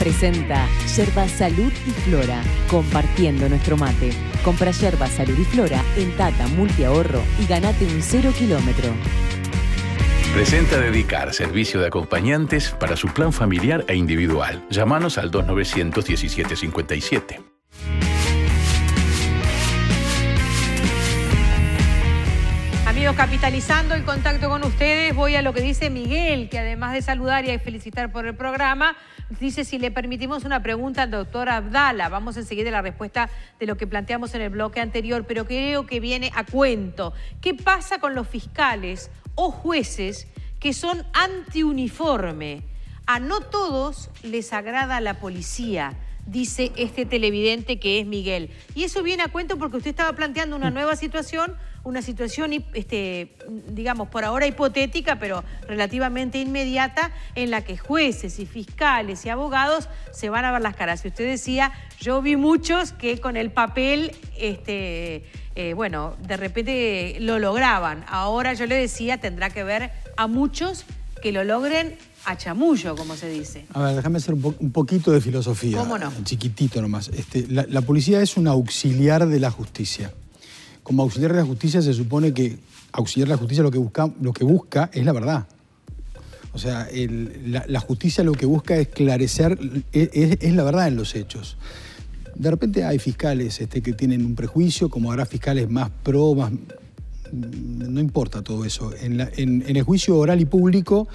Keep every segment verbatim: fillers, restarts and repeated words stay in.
presenta Yerba Salud y Flora, compartiendo nuestro mate. Compra Yerba Salud y Flora en Tata Multiahorro y ganate un cero kilómetro. Presenta Dedicar, servicio de acompañantes para su plan familiar e individual. Llámanos al dos nueve uno siete cinco siete. Amigos, capitalizando el contacto con ustedes, voy a lo que dice Miguel, que además de saludar y felicitar por el programa, dice si le permitimos una pregunta al doctor Abdala. Vamos enseguida a la respuesta de lo que planteamos en el bloque anterior, pero creo que viene a cuento. ¿Qué pasa con los fiscales o jueces que son antiuniforme? A no todos les agrada la policía, dice este televidente que es Miguel. Y eso viene a cuento porque usted estaba planteando una nueva situación, una situación, este, digamos, por ahora hipotética, pero relativamente inmediata, en la que jueces y fiscales y abogados se van a ver las caras. Y usted decía, yo vi muchos que con el papel, este, eh, bueno, de repente lo lograban. Ahora yo le decía, tendrá que ver a muchos que lo logren a chamullo, como se dice. A ver, déjame hacer un, po un poquito de filosofía. ¿Cómo no? Chiquitito nomás. Este, la, la policía es un auxiliar de la justicia. Como auxiliar de la justicia se supone que auxiliar de la justicia lo que busca, lo que busca es la verdad. O sea, el, la, la justicia lo que busca es esclarecer, es, es la verdad en los hechos. De repente hay fiscales este, que tienen un prejuicio, como habrá fiscales más pro, más... No importa todo eso. En, la, en, en el juicio oral y público,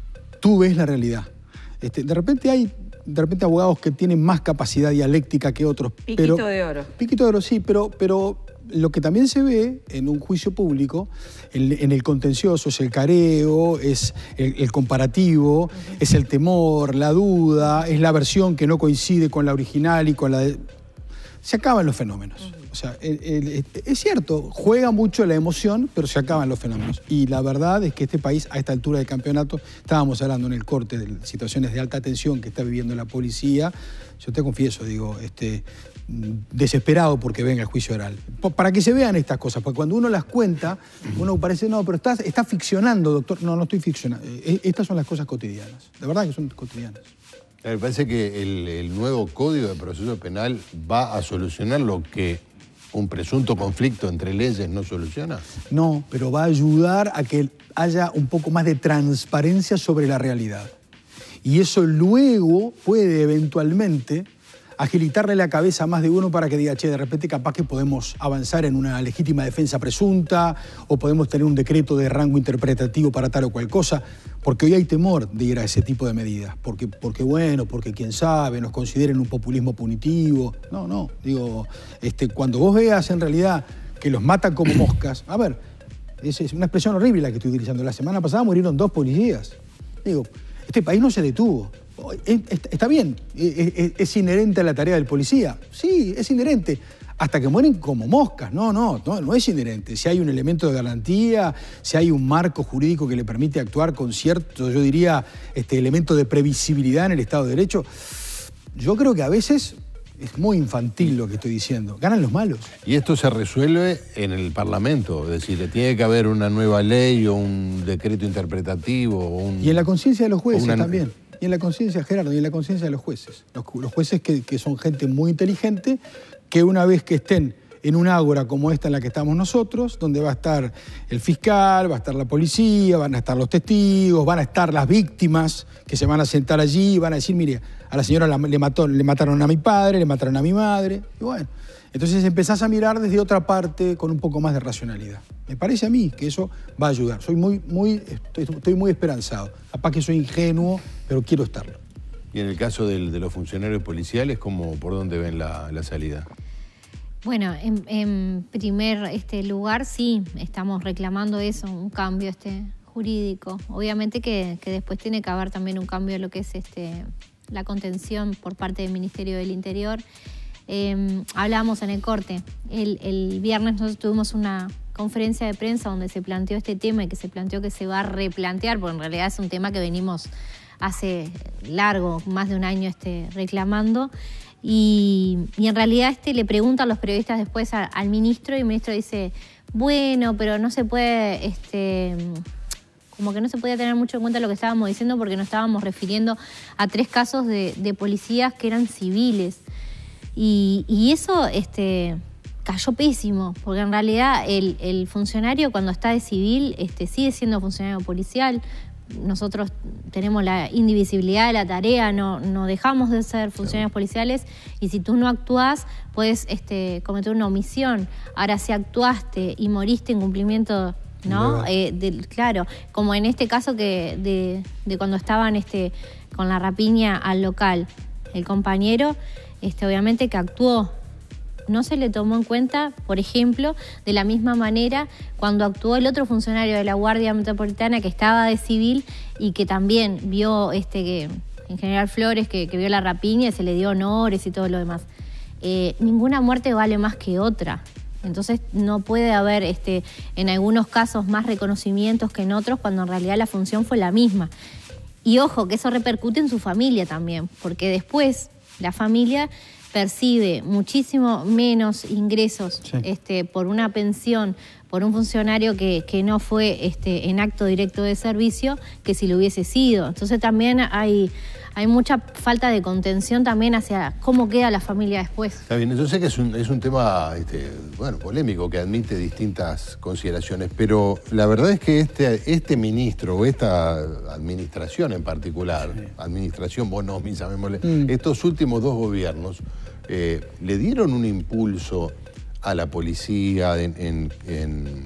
tú ves la realidad. Este, de repente hay de repente abogados que tienen más capacidad dialéctica que otros. Piquito pero, de oro. Piquito de oro, sí, pero, pero lo que también se ve en un juicio público, en, en el contencioso, es el careo, es el, el comparativo, uh-huh. es el temor, la duda, es la versión que no coincide con la original y con la de... Se acaban los fenómenos. Uh-huh. O sea, el, el, es cierto, juega mucho la emoción, pero se acaban los fenómenos. Y la verdad es que este país, a esta altura del campeonato, estábamos hablando en el corte de situaciones de alta tensión que está viviendo la policía. Yo te confieso, digo, este, desesperado porque venga el juicio oral. Para que se vean estas cosas, porque cuando uno las cuenta, uno parece, no, pero estás, estás ficcionando, doctor. No, no estoy ficcionando. Estas son las cosas cotidianas. De verdad que son cotidianas. Me parece que el, el nuevo Código de Proceso Penal va a solucionar lo que un presunto conflicto entre leyes no soluciona. No, pero va a ayudar a que haya un poco más de transparencia sobre la realidad. Y eso luego puede eventualmente agilitarle la cabeza a más de uno para que diga, che, de repente capaz que podemos avanzar en una legítima defensa presunta o podemos tener un decreto de rango interpretativo para tal o cual cosa, porque hoy hay temor de ir a ese tipo de medidas, porque, porque bueno, porque quién sabe, nos consideren un populismo punitivo. No, no, digo, este, cuando vos veas en realidad que los matan como moscas, a ver, es, es una expresión horrible la que estoy utilizando. La semana pasada murieron dos policías. Digo, este país no se detuvo. Está bien, es inherente a la tarea del policía. Sí, es inherente. Hasta que mueren como moscas. No, no, no, no es inherente. Si hay un elemento de garantía, si hay un marco jurídico que le permite actuar con cierto, yo diría, este elemento de previsibilidad en el Estado de Derecho, yo creo que a veces es muy infantil lo que estoy diciendo. Ganan los malos. Y esto se resuelve en el Parlamento. Es decir, tiene que haber una nueva ley o un decreto interpretativo. O un, y en la conciencia de los jueces una... también. Y en la conciencia, Gerardo, y en la conciencia de los jueces. Los, los jueces que, que son gente muy inteligente, que una vez que estén en un ágora como esta en la que estamos nosotros, donde va a estar el fiscal, va a estar la policía, van a estar los testigos, van a estar las víctimas que se van a sentar allí y van a decir, mire, a la señora la, le, mató, le mataron a mi padre, le mataron a mi madre, y bueno. Entonces empezás a mirar desde otra parte con un poco más de racionalidad. Me parece a mí que eso va a ayudar. Soy muy, muy, estoy, estoy muy esperanzado. Capaz que soy ingenuo, pero quiero estarlo. Y en el caso del, de los funcionarios policiales, ¿cómo, por dónde ven la, la salida? Bueno, en, en primer este, lugar sí, estamos reclamando eso, un cambio este, jurídico. Obviamente que, que después tiene que haber también un cambio en lo que es este, la contención por parte del Ministerio del Interior. Eh, hablábamos en el corte, el, el viernes nosotros tuvimos una conferencia de prensa donde se planteó este tema y que se planteó que se va a replantear, porque en realidad es un tema que venimos hace largo, más de un año este, reclamando. Y, y en realidad este, le preguntan los periodistas después a, al ministro y el ministro dice, bueno, pero no se puede, este, como que no se podía tener mucho en cuenta lo que estábamos diciendo porque nos estábamos refiriendo a tres casos de, de policías que eran civiles. Y, y eso este, cayó pésimo, porque en realidad el, el funcionario cuando está de civil este, sigue siendo funcionario policial. Nosotros tenemos la indivisibilidad de la tarea, no, no dejamos de ser funcionarios policiales y si tú no actuás puedes este, cometer una omisión. Ahora, si actuaste y moriste en cumplimiento, ¿no? Eh, de, claro, como en este caso que de, de cuando estaban este, con la rapiña al local, el compañero este, obviamente que actuó. No se le tomó en cuenta, por ejemplo, de la misma manera cuando actuó el otro funcionario de la Guardia Metropolitana que estaba de civil y que también vio, este, que, en General Flores, que, que vio la rapiña y se le dio honores y todo lo demás. Eh, ninguna muerte vale más que otra. Entonces no puede haber este, en algunos casos más reconocimientos que en otros cuando en realidad la función fue la misma. Y ojo, que eso repercute en su familia también, porque después la familia percibe muchísimo menos ingresos sí. este, por una pensión, por un funcionario que, que no fue este, en acto directo de servicio, que si lo hubiese sido. Entonces también hay, hay mucha falta de contención también hacia cómo queda la familia después. Está bien, yo sé que es un, es un tema este, bueno, polémico, que admite distintas consideraciones, pero la verdad es que este, este ministro o esta administración en particular, sí. administración Bonomi, llamémosle, mm. estos últimos dos gobiernos, Eh, le dieron un impulso a la policía en, en, en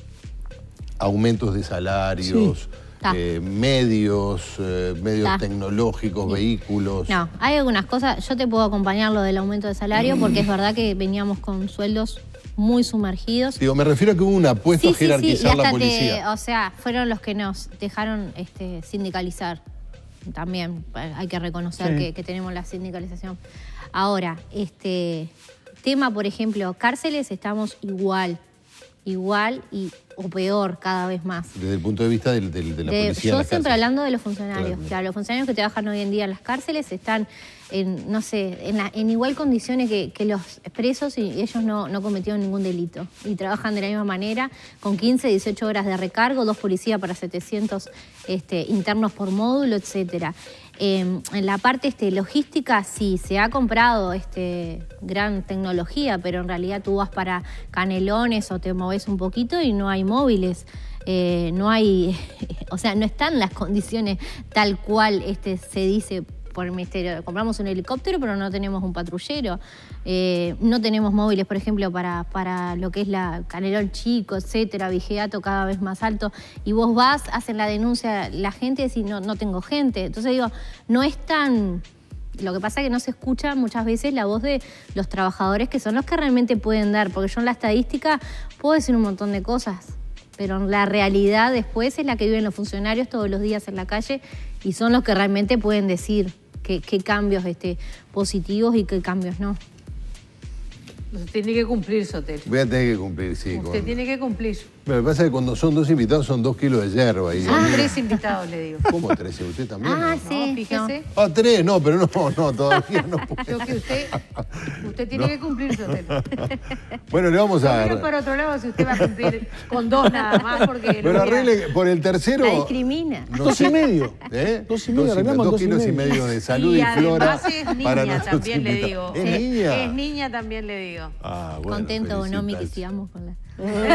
aumentos de salarios, sí. eh, medios, eh, medios Ta. tecnológicos, sí. vehículos. No, hay algunas cosas, yo te puedo acompañar lo del aumento de salario porque es verdad que veníamos con sueldos muy sumergidos. Digo, me refiero a que hubo una apuesta sí, a jerarquizar sí, sí. la policía. Te, o sea, fueron los que nos dejaron este, sindicalizar. También hay que reconocer sí. que, que tenemos la sindicalización. Ahora, este tema, por ejemplo, cárceles, estamos igual, igual y o peor cada vez más. Desde el punto de vista del, del, de la de, policía. Yo en siempre cárceles. hablando de los funcionarios. Claro. Claro, los funcionarios que trabajan hoy en día en las cárceles están en, no sé, en, la, en igual condiciones que, que los presos y ellos no, no cometieron ningún delito. Y trabajan de la misma manera, con quince, dieciocho horas de recargo, dos policías para setecientos este, internos por módulo, etcétera. Eh, en la parte este, logística sí, se ha comprado este, gran tecnología, pero en realidad tú vas para Canelones o te moves un poquito y no hay móviles, eh, no hay, o sea, no están las condiciones tal cual este, se dice por el ministerio. Compramos un helicóptero, pero no tenemos un patrullero. Eh, no tenemos móviles, por ejemplo, para, para lo que es la Canelón Chico, etcétera, vigiato cada vez más alto. Y vos vas, hacen la denuncia, la gente dice, no, no tengo gente. Entonces digo, no es tan... Lo que pasa es que no se escucha muchas veces la voz de los trabajadores que son los que realmente pueden dar, porque yo en la estadística puedo decir un montón de cosas, pero la realidad después es la que viven los funcionarios todos los días en la calle y son los que realmente pueden decir qué, qué cambios este, positivos y qué cambios no. Usted tiene que cumplir, Sotelo. Voy a tener que cumplir, sí. Usted con... tiene que cumplir. Pero lo que pasa es que cuando son dos invitados son dos kilos de hierba. Ahí. Son ah. tres invitados, le digo. ¿Cómo tres? ¿Usted también? Ah, ¿no? sí. No, fíjese. Ah, tres, no, pero no, no, todavía no puede. Yo que usted, usted tiene no. que cumplir, Sotelo. Bueno, le vamos a... Pero por otro lado, si usted va a cumplir con dos nada más, porque... Pero arregle, por el tercero... La discrimina. No dos sé. y medio. ¿Eh? Dos y medio, dos, arreglamos dos, dos kilos y medio. y medio de salud y, y flora. Y además es niña para también, le digo. ¿Es sí. niña? Es niña también, le digo. Ah, bueno, contento, Bonomi, que sigamos con la...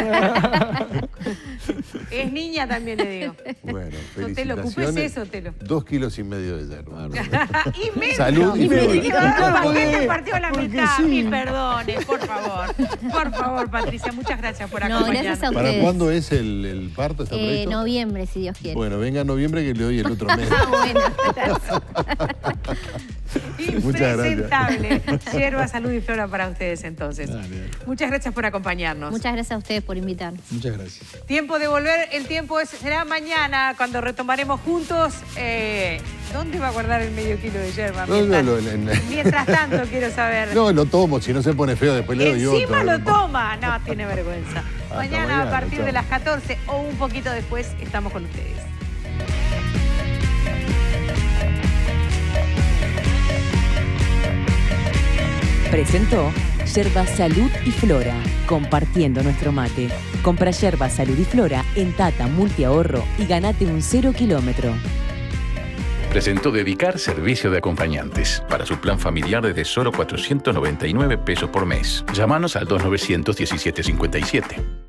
Es niña también, le digo. Bueno, Sotelo, ocúpese eso, Sotelo. Dos kilos y medio de hierba. Y medio. Salud y flora. ¿Por qué te partió la mitad? sí. Mil perdones, por favor. Por favor, Patricia, muchas gracias por No, acompañarnos. gracias a ¿Para ustedes. cuándo es el, el parto? ¿Está Eh, previsto? noviembre, si Dios quiere. Bueno, venga en noviembre que le doy el otro mes. Ah, bueno. Impresentable. Hierba, salud y flora para ustedes entonces. Dale. Muchas gracias por acompañarnos. Muchas gracias a ustedes por invitarnos. Muchas gracias. Tiempo de volver, el tiempo es, será mañana cuando retomaremos juntos. Eh, ¿Dónde va a guardar el medio kilo de yerba? No, Mientras, no, no, no, no. mientras tanto quiero saber. No, lo tomo, si no se pone feo después le doy otro. Encima lo toma. No, tiene vergüenza. Hasta Mañana, mañana, a partir chao. de las catorce o un poquito después estamos con ustedes. Presentó Yerba Salud y Flora, compartiendo nuestro mate. Compra Yerba Salud y Flora en Tata Multiahorro y ganate un cero kilómetro. Presentó Dedicar servicio de acompañantes para su plan familiar desde solo cuatrocientos noventa y nueve pesos por mes. Llámanos al dos nueve cero cero, uno siete cinco siete.